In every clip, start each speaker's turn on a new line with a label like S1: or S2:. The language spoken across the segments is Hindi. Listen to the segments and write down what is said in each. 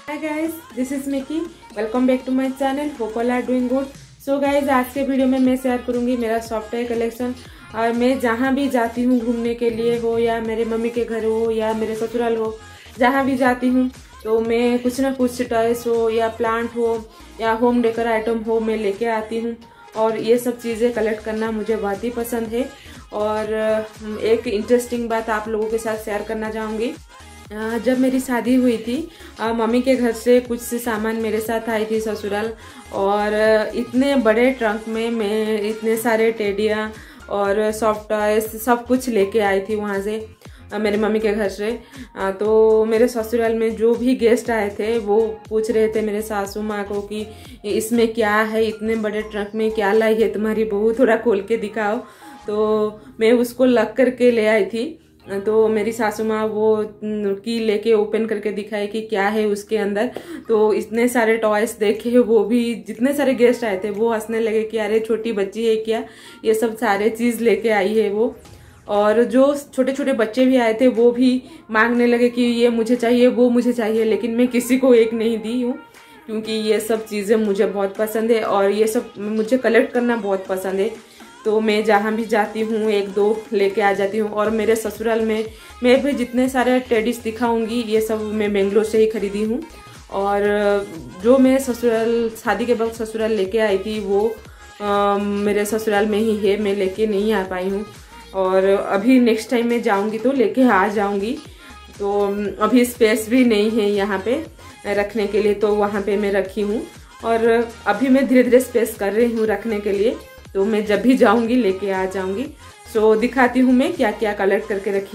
S1: Hi guys, this is Mickey. Welcome back to my channel. Hope all are doing good. So guys, आज के वीडियो में मैं शेयर करूंगी मेरा सॉफ्टवेयर कलेक्शन। और मैं जहां भी जाती हूं घूमने के लिए, हो या मेरे मम्मी के घर हो या मेरे ससुराल हो, जहां भी जाती हूं तो मैं कुछ ना कुछ टॉयस हो या प्लांट हो या होम डेकोर आइटम हो, मैं लेके आती हूँ। और ये सब चीज़ें कलेक्ट करना मुझे बहुत ही पसंद है। और एक इंटरेस्टिंग बात आप लोगों के साथ शेयर करना चाहूँगी। जब मेरी शादी हुई थी, मम्मी के घर से कुछ सामान मेरे साथ आई थी ससुराल। और इतने बड़े ट्रंक में मैं इतने सारे टेडियाँ और सॉफ्ट टॉयज सब कुछ लेके आई थी वहाँ से, मेरे मम्मी के घर से। तो मेरे ससुराल में जो भी गेस्ट आए थे वो पूछ रहे थे मेरे सासू माँ को कि इसमें क्या है, इतने बड़े ट्रंक में क्या लाई है तुम्हारी बहू, थोड़ा खोल के दिखाओ। तो मैं उसको लग करके ले आई थी। तो मेरी सासू माँ वो की लेके ओपन करके दिखाई कि क्या है उसके अंदर। तो इतने सारे टॉयस देखे, वो भी जितने सारे गेस्ट आए थे वो हंसने लगे कि अरे छोटी बच्ची है क्या, ये सब सारे चीज़ लेके आई है वो। और जो छोटे छोटे बच्चे भी आए थे वो भी मांगने लगे कि ये मुझे चाहिए, वो मुझे चाहिए। लेकिन मैं किसी को एक नहीं दी हूँ, क्योंकि ये सब चीज़ें मुझे बहुत पसंद है और ये सब मुझे कलेक्ट करना बहुत पसंद है। तो मैं जहाँ भी जाती हूँ एक दो लेके आ जाती हूँ। और मेरे ससुराल में मैं भी जितने सारे टेडीज दिखाऊंगी ये सब मैं बेंगलोर से ही खरीदी हूँ। और जो मैं ससुराल शादी के वक्त ससुराल लेके आई थी वो मेरे ससुराल में ही है, मैं लेके नहीं आ पाई हूँ। और अभी नेक्स्ट टाइम मैं जाऊँगी तो लेके आ जाऊँगी। तो अभी स्पेस भी नहीं है यहाँ पे रखने के लिए, तो वहाँ पे मैं रखी हूँ। और अभी मैं धीरे धीरे स्पेस कर रही हूँ रखने के लिए, तो मैं जब भी जाऊंगी लेके आ जाऊंगी। सो दिखाती हूँ मैं क्या क्या कलेक्ट करके रखी।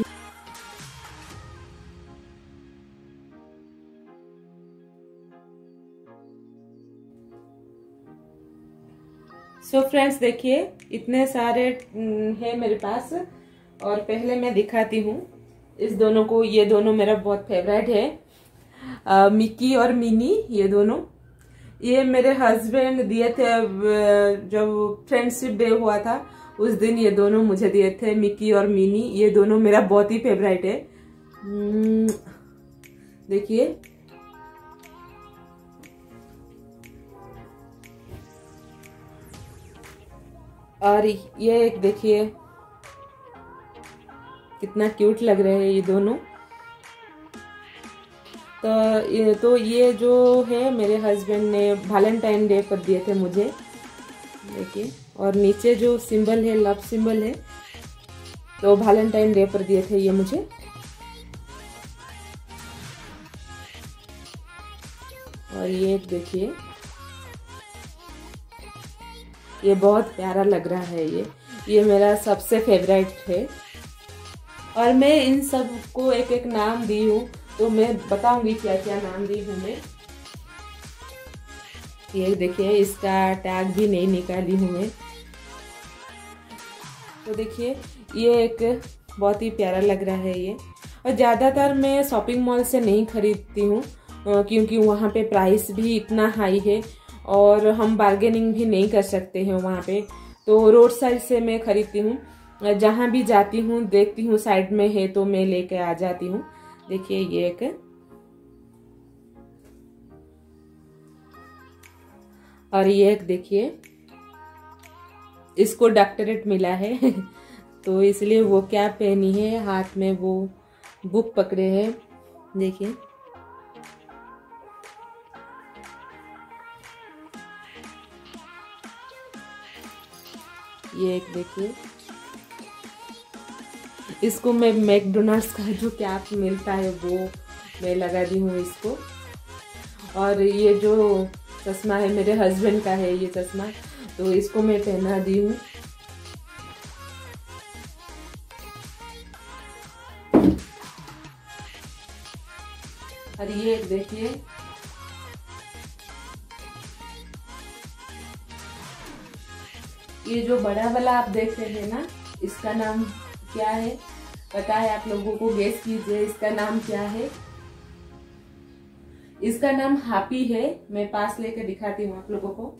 S1: सो फ्रेंड्स, देखिए इतने सारे हैं मेरे पास। और पहले मैं दिखाती हूँ इस दोनों को। ये दोनों मेरा बहुत फेवरेट है, मिकी और मिनी। ये दोनों ये मेरे हस्बैंड दिए थे जब फ्रेंडशिप डे हुआ था उस दिन। ये दोनों मुझे दिए थे, मिकी और मिनी। ये दोनों मेरा बहुत ही फेवरेट है। देखिए और ये एक देखिए कितना क्यूट लग रहे हैं ये दोनों। तो ये जो है मेरे हस्बैंड ने वैलेंटाइन डे पर दिए थे मुझे। देखिए, और नीचे जो सिंबल है लव सिंबल है, तो वैलेंटाइन डे पर दिए थे ये मुझे। और ये देखिए, ये बहुत प्यारा लग रहा है। ये मेरा सबसे फेवरेट है। और मैं इन सब को एक एक नाम दी हूँ, तो मैं बताऊंगी क्या क्या नाम दी हूँ मैं। ये देखिए, इसका टैग भी नहीं निकाली हूँ मैं। तो देखिए, ये एक बहुत ही प्यारा लग रहा है ये। और ज़्यादातर मैं शॉपिंग मॉल से नहीं खरीदती हूँ, क्योंकि वहाँ पे प्राइस भी इतना हाई है और हम बार्गेनिंग भी नहीं कर सकते हैं वहाँ पे। तो रोड साइड से मैं खरीदती हूँ। जहाँ भी जाती हूँ देखती हूँ साइड में है तो मैं लेके आ जाती हूँ। देखिए ये एक, और ये एक देखिए, इसको डॉक्टरेट मिला है तो इसलिए वो क्या पहनी है, हाथ में वो बुक पकड़े हैं। देखिए, ये एक देखिए, इसको मैं मैकडोनल्ड्स का जो कैप मिलता है वो मैं लगा दी हूँ इसको। और ये जो चश्मा है मेरे हस्बैंड का है ये चश्मा, तो इसको मैं पहना दी हूँ। और ये देखिए, ये जो बड़ा वाला आप देख रहे हैं ना, इसका नाम क्या है पता है आप लोगों को? गेस कीजिए इसका नाम क्या है। इसका नाम हैप्पी है। मैं पास लेकर दिखाती हूँ आप लोगों को।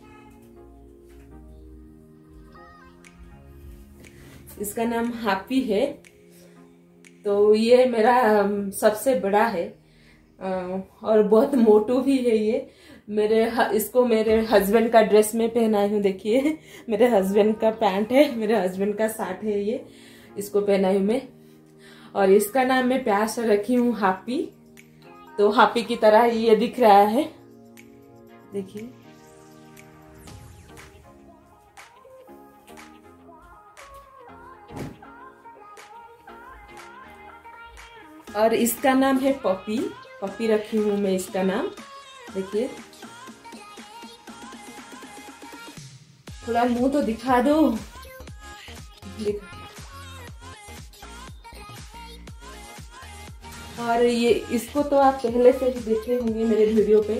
S1: इसका नाम हैप्पी है। तो ये मेरा सबसे बड़ा है। और बहुत मोटू भी है ये। इसको मेरे हस्बैंड का ड्रेस में पहनाई हूँ। देखिए मेरे हस्बैंड का पैंट है, मेरे हस्बैंड का शर्ट है ये, इसको पहनाई हूँ मैं। और इसका नाम मैं प्यार से रखी हूँ हैप्पी। तो हैप्पी की तरह ये दिख रहा है, देखिए। और इसका नाम है पपी। पपी रखी हूँ मैं इसका नाम, देखिए। थोड़ा मुंह तो दिखा दो, और ये इसको तो आप पहले से ही देखे होंगे मेरे वीडियो पे।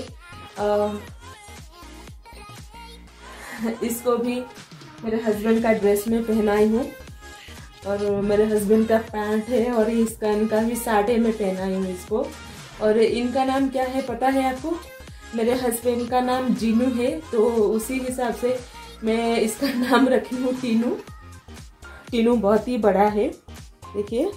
S1: इसको भी मेरे हस्बैंड का ड्रेस में पहनाई हूँ, और मेरे हस्बैंड का पैंट है, और इनका भी शर्ट है, मैं पहनाई हूँ इसको। और इनका नाम क्या है पता है आपको? मेरे हस्बैंड का नाम जीनू है, तो उसी हिसाब से मैं इसका नाम रखी हूँ टीनू। टीनू बहुत ही बड़ा है, देखिए।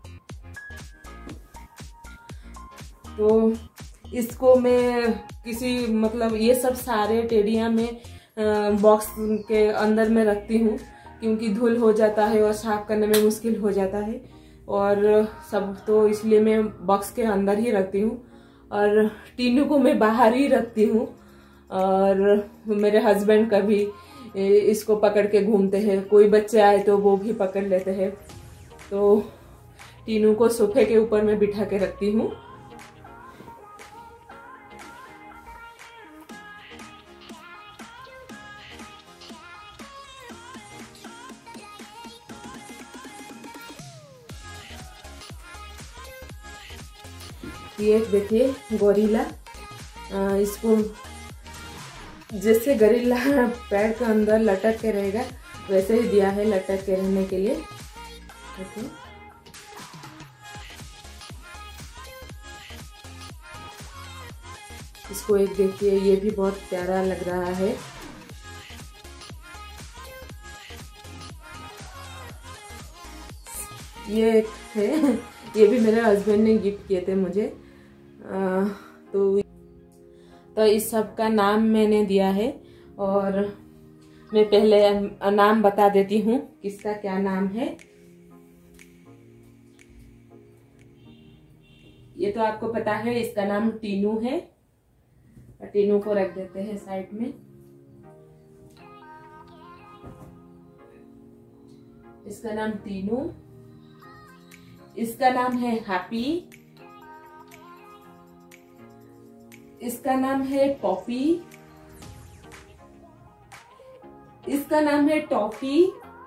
S1: तो इसको मैं किसी मतलब ये सब सारे टेडियां में बॉक्स के अंदर में रखती हूँ, क्योंकि धूल हो जाता है और साफ करने में मुश्किल हो जाता है, और सब तो इसलिए मैं बॉक्स के अंदर ही रखती हूँ। और टीनू को मैं बाहर ही रखती हूँ, और मेरे हस्बैंड कभी इसको पकड़ के घूमते हैं, कोई बच्चे आए तो वो भी पकड़ लेते हैं। तो टीनू को सोफे के ऊपर मैं बिठा के रखती हूँ। ये देखिए गोरिल्ला, इसको जैसे गोरिल्ला पैर के अंदर लटक के रहेगा वैसे ही दिया है लटक के रहने के लिए, देखिए। इसको एक देखिए, ये भी बहुत प्यारा लग रहा है। ये एक है, ये भी मेरे हस्बैंड ने गिफ्ट किए थे मुझे। तो इस सब का नाम मैंने दिया है, और मैं पहले नाम बता देती हूँ किसका क्या नाम है। ये तो आपको पता है, इसका नाम टीनू है। टीनू को रख देते हैं साइड में। इसका नाम टीनू। इसका नाम है हैप्पी। इसका नाम है पॉपी। इसका नाम है टॉफी।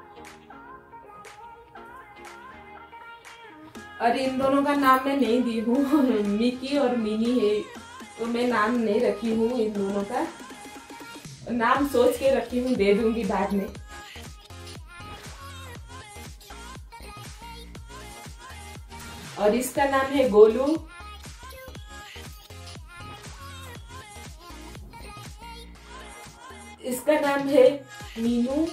S1: और इन दोनों का नाम मैं नहीं दी हूँ, मिकी और मिनी है, तो मैं नाम नहीं रखी हूँ इन दोनों का। नाम सोच के रखी हूँ, दे दूंगी बाद में। और इसका नाम है गोलू। इसका नाम है मीनू।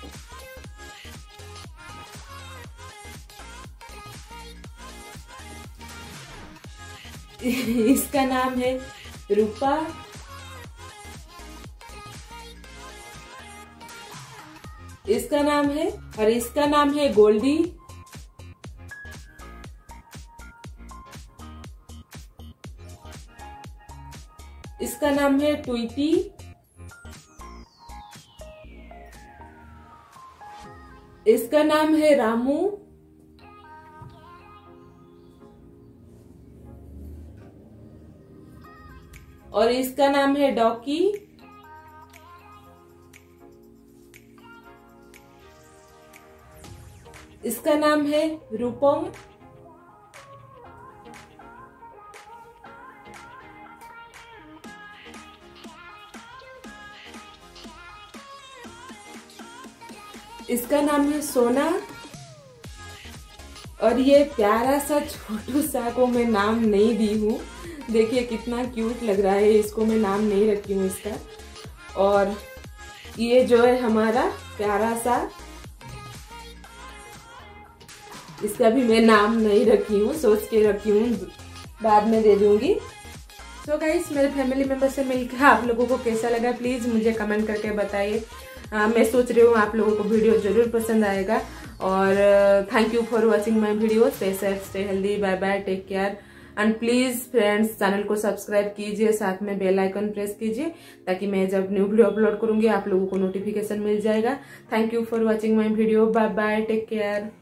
S1: इसका नाम है रूपा। इसका नाम है, और इसका नाम है गोल्डी। इसका नाम है ट्विटी। इसका नाम है रामू। और इसका नाम है डॉकी। इसका नाम है रूपम। इसका नाम है सोना। और ये प्यारा सा छोटू सा को मैं नाम नहीं दी हूँ, देखिए कितना क्यूट लग रहा है, इसको मैं नाम नहीं रखी हूँ इसका। और ये जो है हमारा प्यारा सा, इसका भी मैं नाम नहीं रखी हूँ, सोच के रखी हूँ, बाद में दे दूंगी। सो गाइस, मेरे फैमिली मेंबर से मिलकर आप लोगों को कैसा लगा प्लीज मुझे कमेंट करके बताइए। मैं सोच रही हूँ आप लोगों को वीडियो जरूर पसंद आएगा। और thank you for watching my video. Stay safe, stay healthy, bye bye, take care. And please friends, channel को सब्सक्राइब कीजिए, साथ में बेल आइकन प्रेस कीजिए ताकि मैं जब न्यू वीडियो अपलोड करूंगी आप लोगों को नोटिफिकेशन मिल जाएगा। Thank you for watching my video. Bye bye, take care.